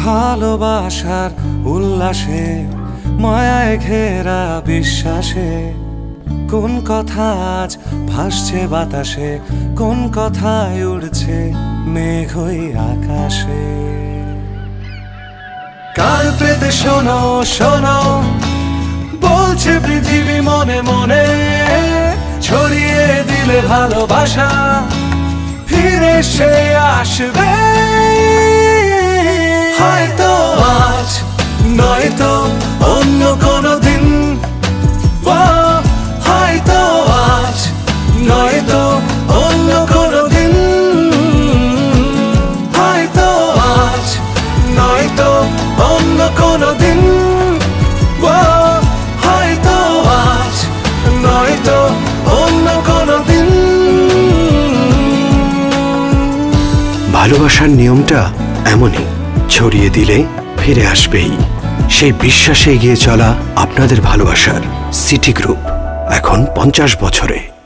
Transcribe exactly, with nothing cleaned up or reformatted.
ভালোবাসার উল্লাসে মায়ায় ঘেরা বিশ্বাসে কোন কথা আজ ভাসছে বাতাসে, কোন কথায় উড়ছে মেঘ হই আকাশে। কাল পেতে শোনো শোনো বলছে পৃথিবী মনে মনে, ছড়িয়ে দিলে ভালোবাসা ফিরে সে আসবে। হয়তো আজ নয়তো অন্য কোনো দিন, হয়তো আজ নয়তো অন্য কোনো দিন, হয়তো আজ নয়তো অন্য কোনো দিন, হয়তো আজ নয়তো অন্য কোনো দিন। ভালোবাসার নিয়মটা এমনই, ছড়িয়ে দিলে ফিরে আসবেই। সেই বিশ্বাসে এগিয়ে চলা আপনাদের ভালোবাসার সিটি গ্রুপ এখন পঞ্চাশ বছরে।